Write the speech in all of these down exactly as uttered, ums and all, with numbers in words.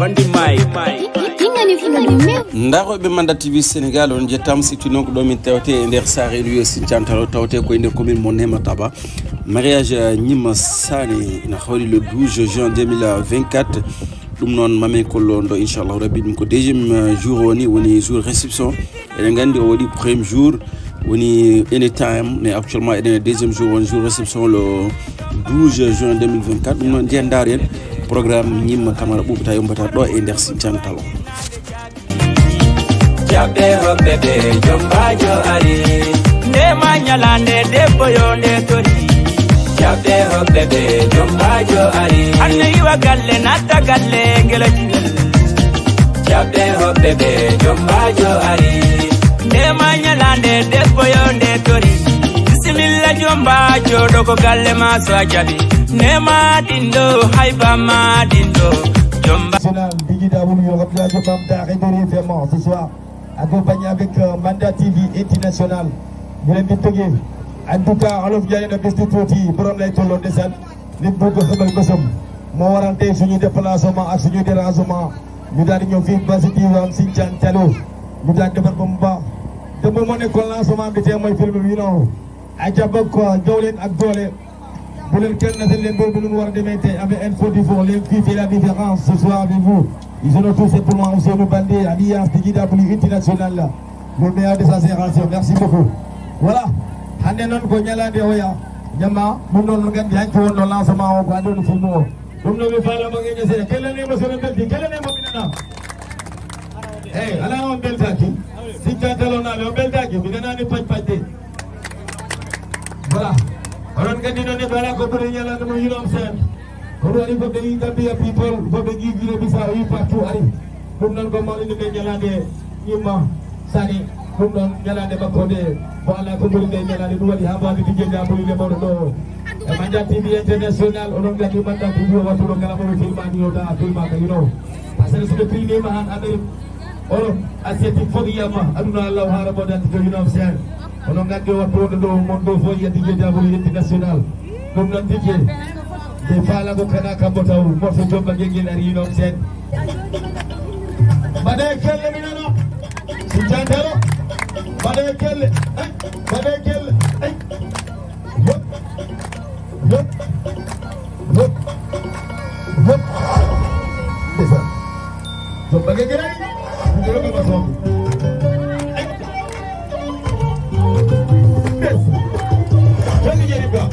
bandi mai ndaro be Manda T V Sénégal on jettam situ non ko do min tewte e der sare lieu Sinthiantalo tawte ko e der commune mon Nemataba mariage Gnima Sané na hawri le douze juin deux mille vingt-quatre dum non mame ko londo inchallah rabbi dum ko deuxième jour woni woni jour réception e ngandi o wadi premier jour woni anytime mais actuellement e deuxième jour woni jour réception le douze juin deux mille vingt-quatre dum non jendar en programme Gnima Camara Boubacar yombata do e der Sinthiantalo Jabe ho bebe jombajo ari ne manyalande debbo yo ne tori Jabe ho bebe jombajo ari anne yiwa galle natta galle ngela jigel Jabe ho bebe jombajo ari ne manyalande debbo yo ne tori bismillah jombajo dogo galle ma so ajabi ne ma dindo hayba ma dindo jomba Digida vous yo rappelez je comme ta réveillé vraiment ce soir accompagné avec euh, Manda T V international ñu leen di tëggee en tout cas olof jaay na bés tuuti borom lay tolloon desal nit bëgg xamal bësam moo waral tey suñu déplacement ak suñu dérangement ñu daal di ñëw fii basi diwaan Sinthiantalo ñu daal defar ba mu baax démb moo nekkoon lancement bi tey mooy film bi non aca bokk ko jow leen ak doole bu leen kenn na seen leen boobu lu mu war a demee tey avec info du fond leen fii fait la différence ce soir avec vous. Ils ont tout simplement aussi nous bandé alliance Digida Blue international là. Le meilleur de sa génération. Merci beaucoup. Voilà. Hande non ko nyalande oya. Nyama mun non ngan bi hanko won lancement o ko adon film o. Dum no be fala mo ngene se kala ne mo sono belti kala ne mo binana. Eh ala on beltaki. Sinthiantalo na le beltaki binana ni paj pajde. Voilà. Onon gandi non ne bala ko buri nyalande mo yulom sen. Aujourd'hui, il faut que les Gambia people, il faut que les Guinée-Bissau, ils partout arrivent. Pour nous, comme on dit, Nyalande, Gnima Sané, pour nous, Nyalande Bakode, voilà, comme on dit, Nyalande, nous allons avoir des Digenda pour les Bordeaux. Manda T V international, on a gagné Manda T V, on va tout le monde filmer, on va filmer, you know. Parce que c'est le prix de Mahan Amérique. On a cette Fogiyama, Aduna Allah, Haraboda, you know, c'est. On a gagné tout le monde, on va Digenda pour international. Comme on dit, de fala ko kana kambota wu mo so jomba ngel ari yino sen bade kelle minano Sinthiantalo bade kelle bade kelle ay hop hop hop hop desa jomba ngel ari ngel ko so ay desa kelle jeri ba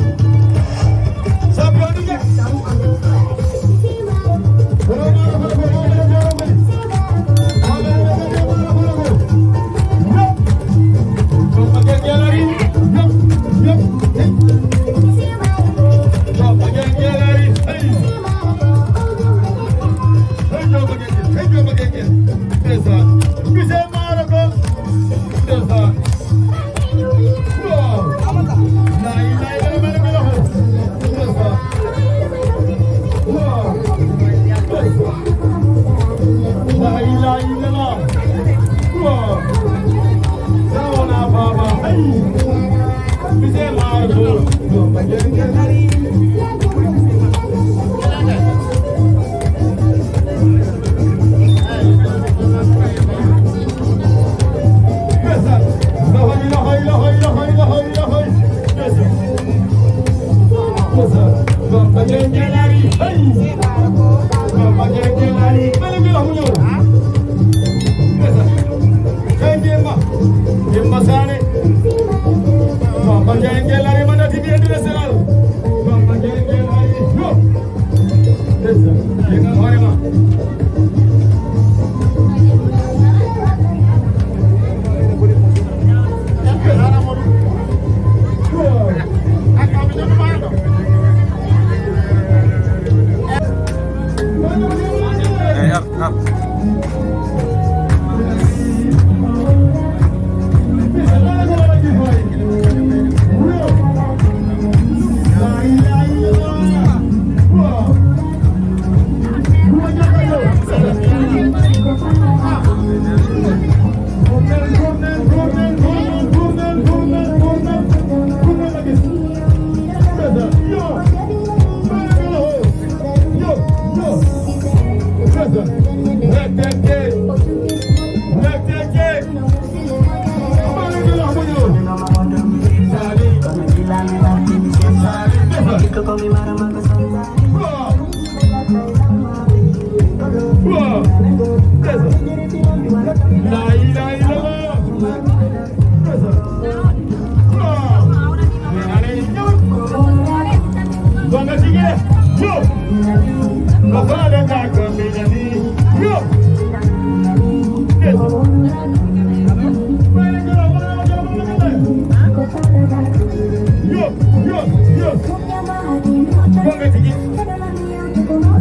Yo, yo, yo, yo,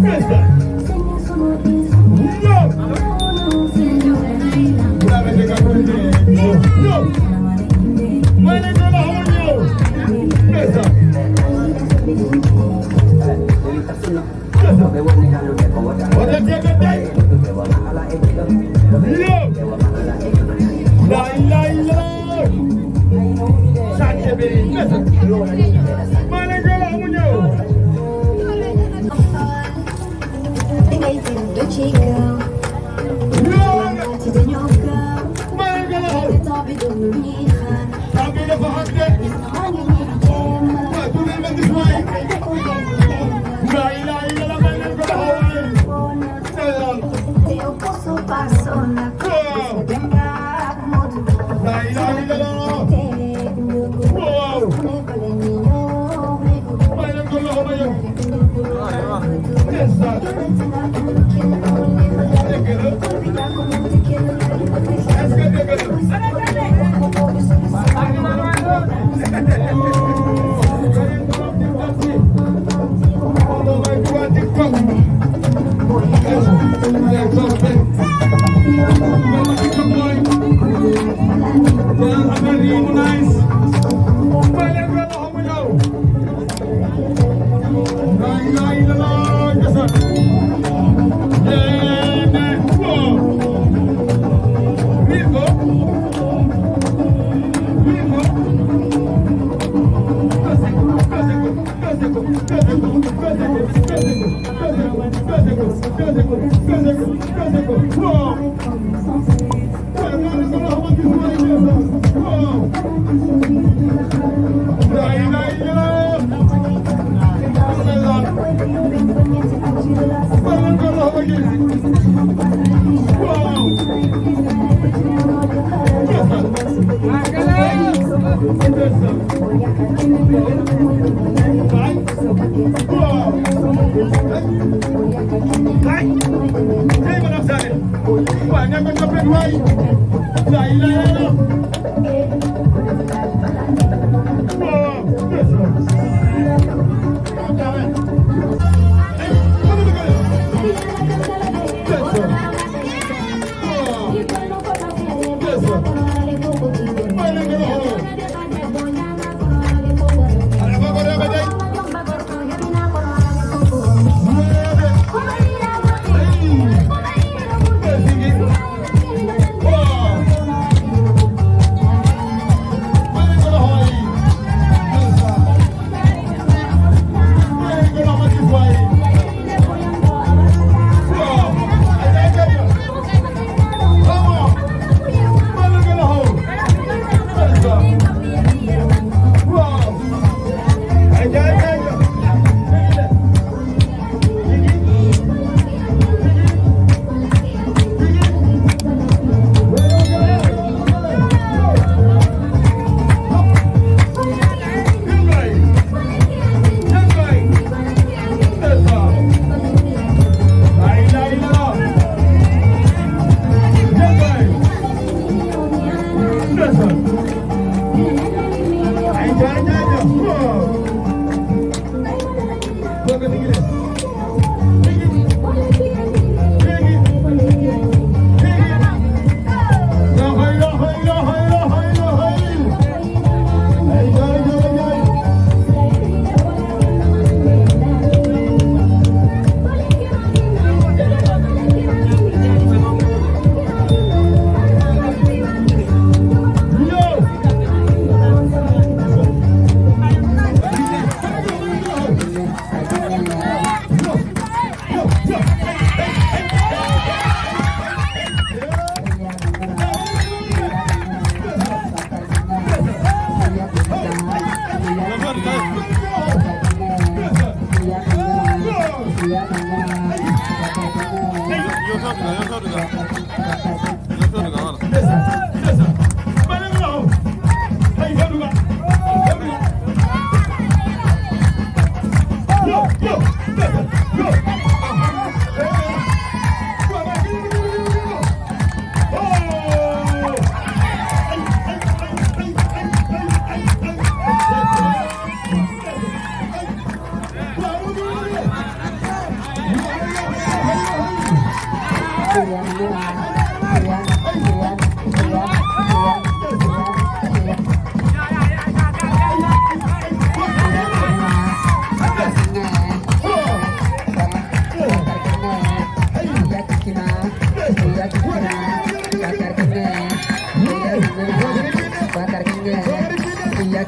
Yeah.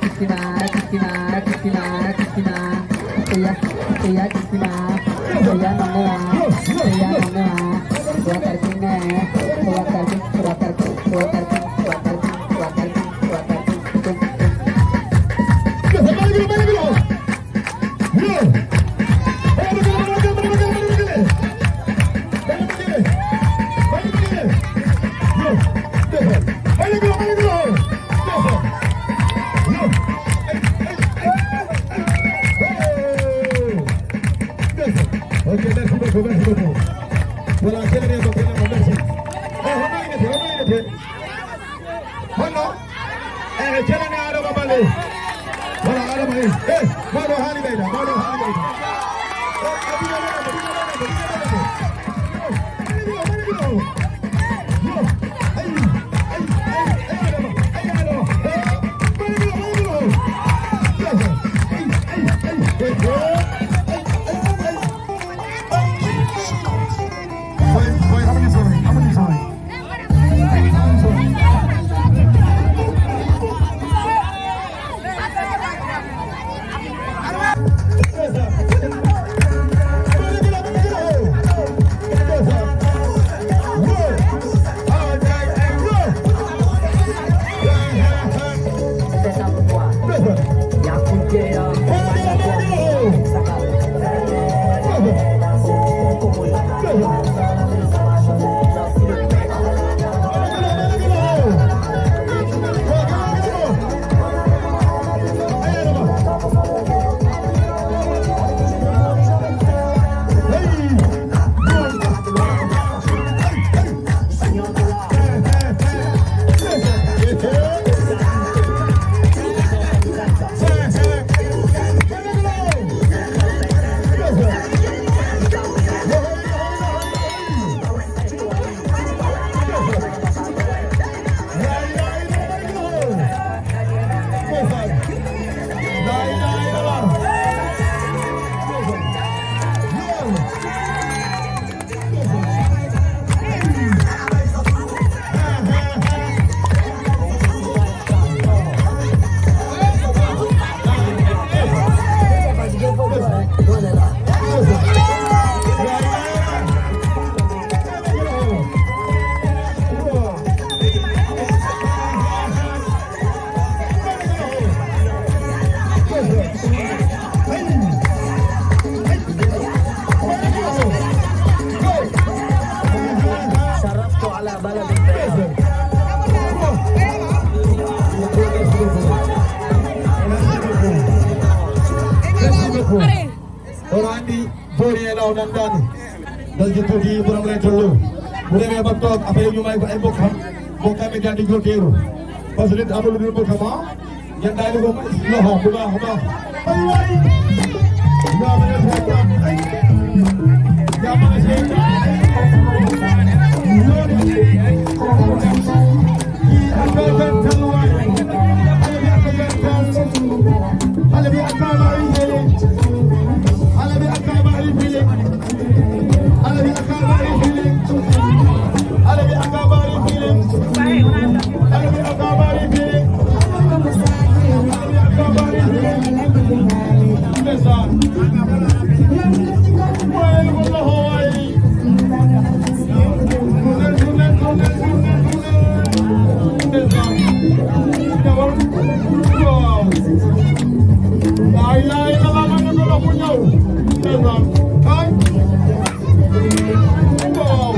Cristina, Cristina, Cristina, Cristina. Ella, ella Cristina, ella no me va, ella no me va. Voy a terminar, voy a terminar, voy a terminar, voy a terminar, voy a terminar, voy a terminar, voy a ñu may ko ay bokkam bokkam daal di góorgóorlu parce que nit amul lu dul bokkam yan daal di ko loxo bu baax a baax. ay waay yaa ma ne seetaan ay yaa ma ne seetaan ay loolu kii ak benn tàlluwaay xale bi ak benn tàll xale bi ak kaaba yi fële xale bi ak kaaba yi fële xale bi ak kaaba yi fële ale bi akabari feeling ale bi akabari feeling ale bi akabari feeling ndeysaan waaye lu ko loxo waaye tunnel tunnel tunnel tunnel ndeysaan ñëwal waaw laa ilaaha illallaah ma ne ko loxo ñëw ndeysaan ay waaw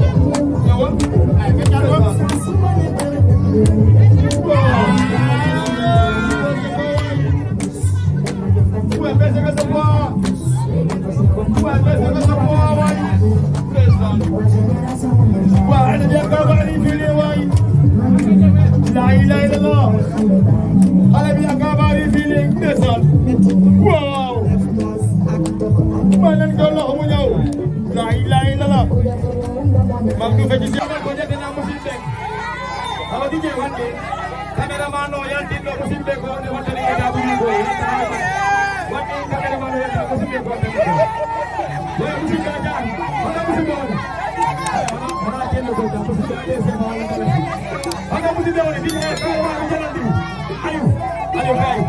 cameraman no yanti no musimbe ko ne watani e da buri ko wati cameraman no yanti musimbe ko ne ko musimbe ja ona musimbe ona ona kenno ko da musimbe ale se ma ona ona musimbe ona di ne ko wa jalan di ayo ayo kai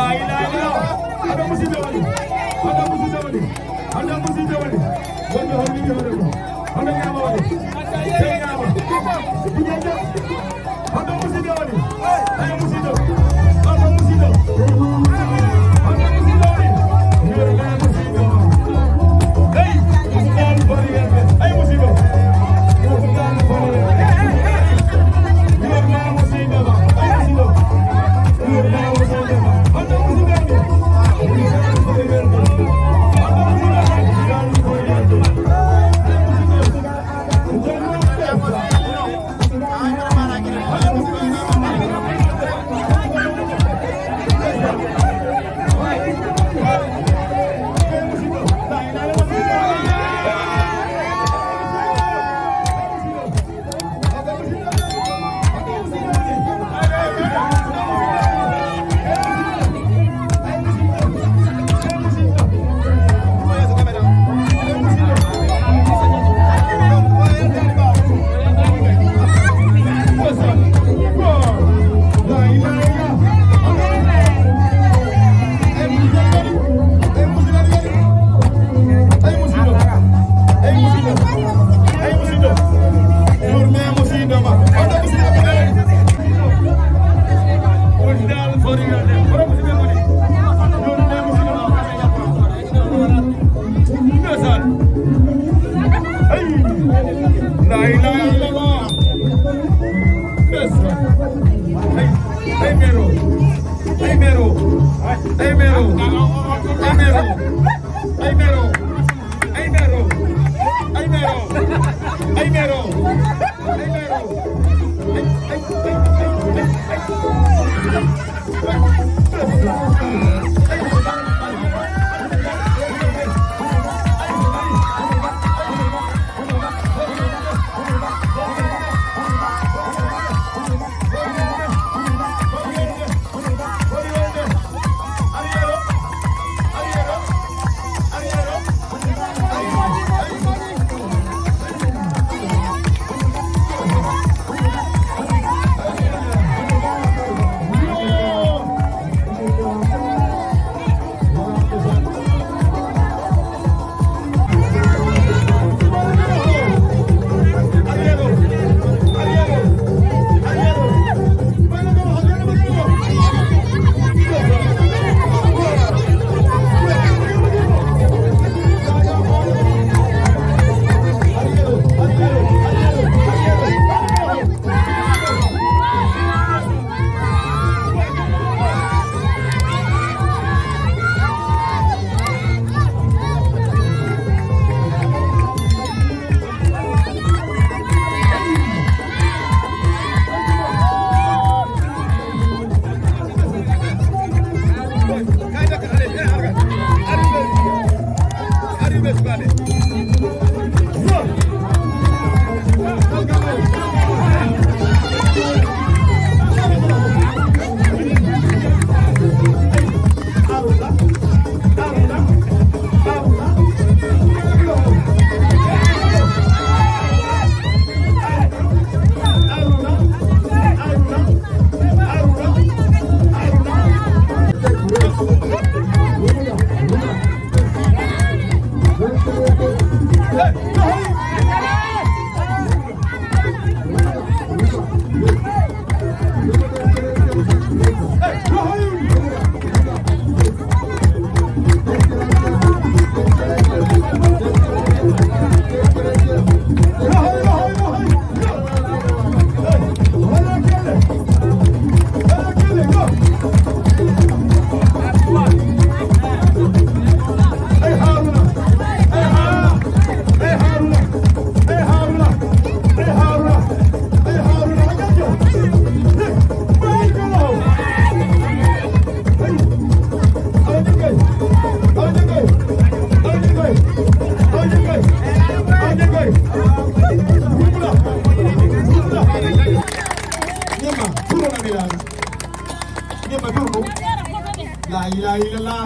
La ilaha illallah.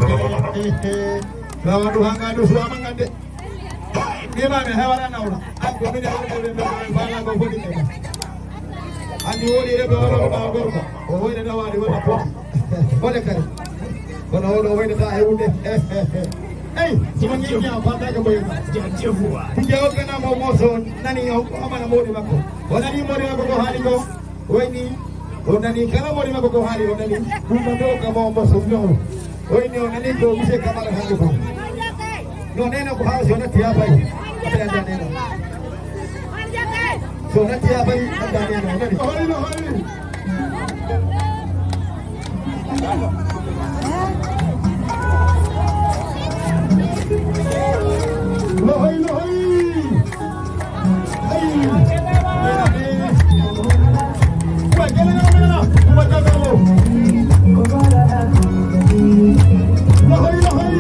Lawan Tuhan ngadu suama ngade. Dia mana hewan anak aku ni dia orang yang bala kau pun ini. Andi wodi dia bawa bawa bawa. Oh ini dah wadi wadi. Boleh kan? kono oɗo waynata hewde eyi sima ñiña fata ko boyata jefuwa tije o ganamo moso nani o amana mawɗi makko o nani mawɗi makko ko haali ko wayni o nani kala mawɗi makko ko haali o nani ɗum ɗo ɗo kamo moso ñow wayni o nani ko monsieur Camara hande ko no nena ko haala so natti ha fayi ata anda nena so natti ha fayi anda nena nani holino holni Lohoy, lohoy! Ay! Uy, ¿qué le da, qué le da? Uy, ¿qué le da? Lohoy, lohoy!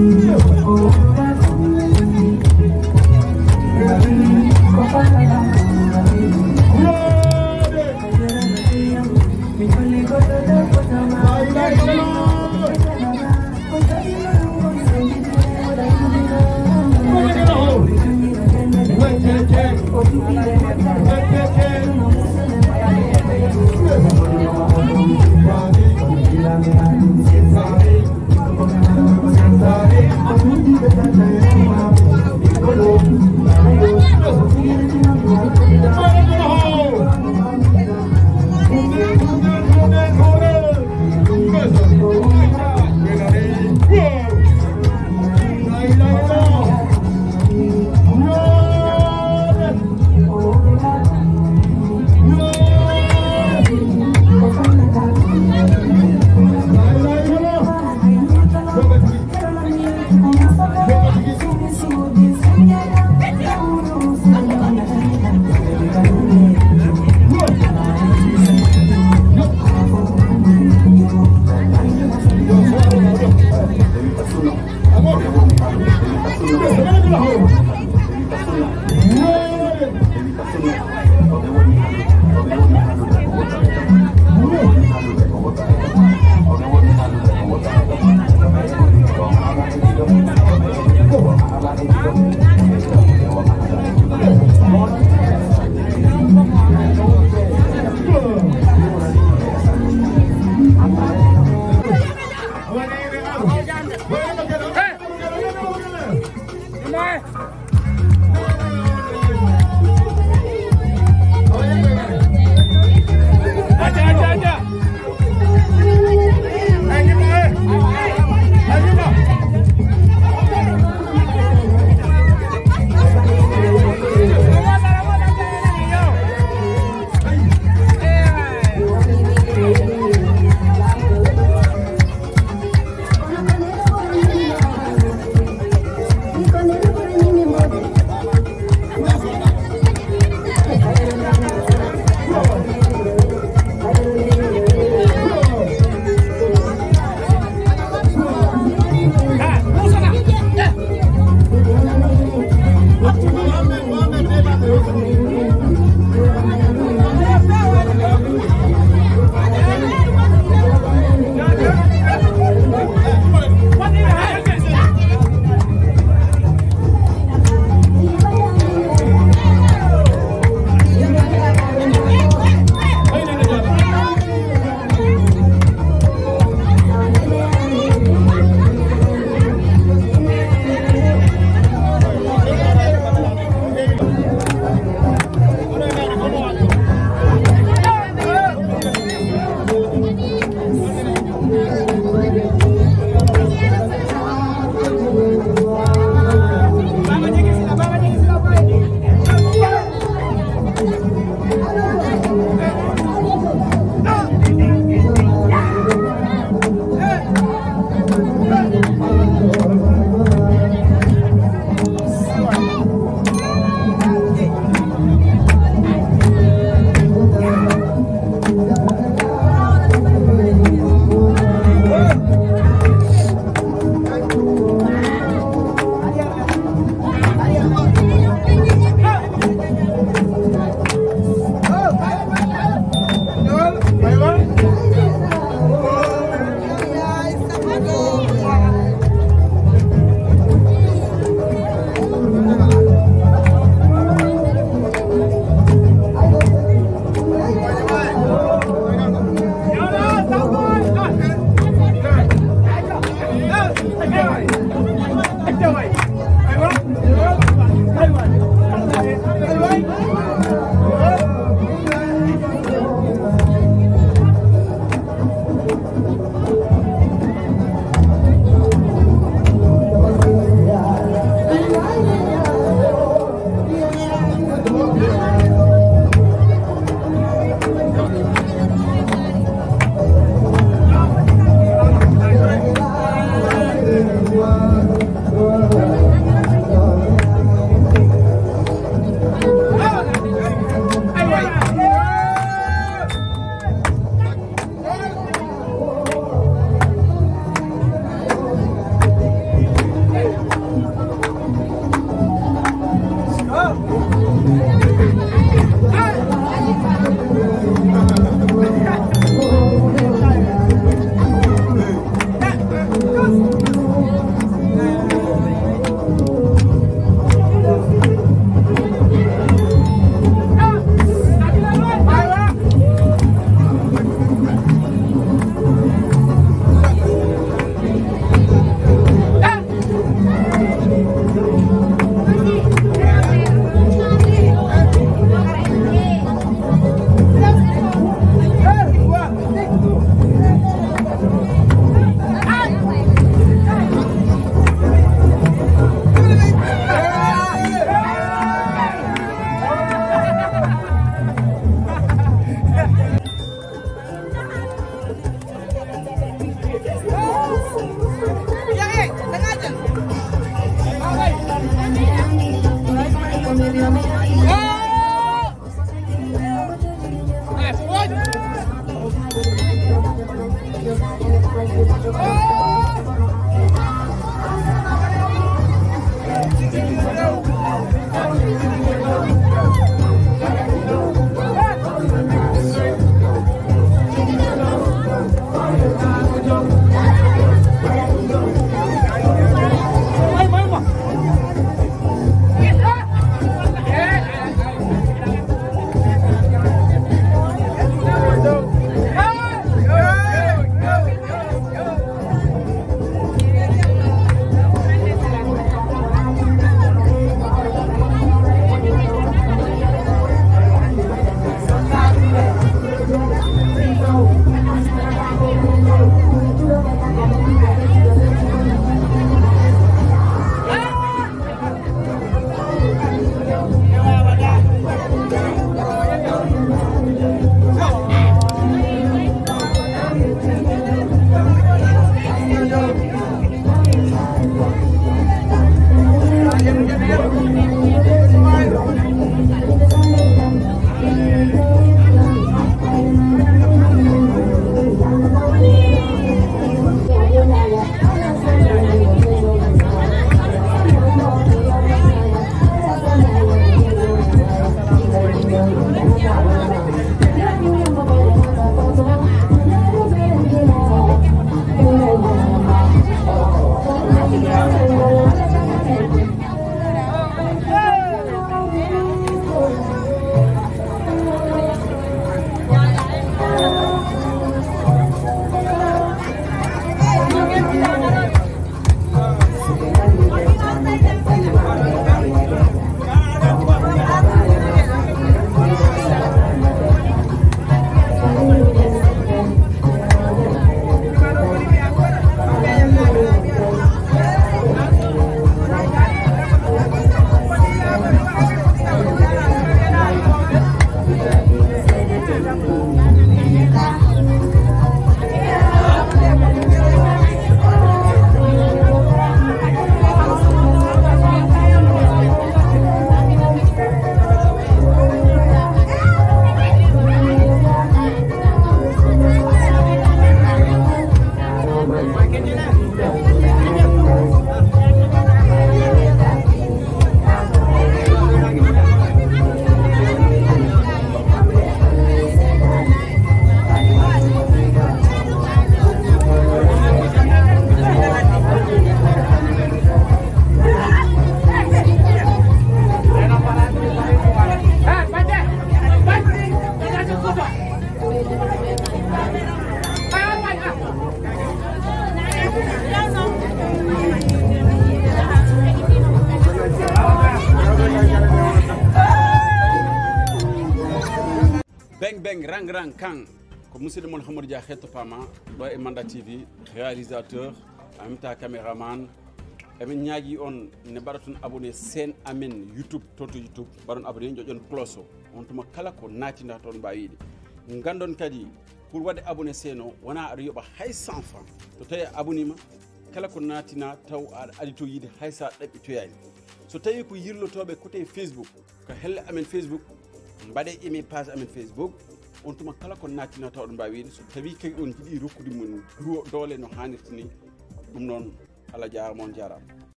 Beng beng rang rang kang ko monsieur Mon Hamadou Dia xeto pama do e Manda T V réalisateur en même temps caméraman e men ñaagi on ne baratun abonné sen amen YouTube toto YouTube baron abonné jojon cloche on tuma kala ko natinda ton bayidi ngandon kadi pour wade abonné seno wana ar yoba hay cent francs to tay abonné ma kala ko natina taw adi to yidi haysa dabbi to yayi so tawi ko yirlotobe côté Facebook ko helle amen Facebook mbade imi page amen Facebook on tuma kala ko natina taw do mbawi so tawi kay on jidi rokkude mun dole no hanirtini dum non ala jaara mon jaara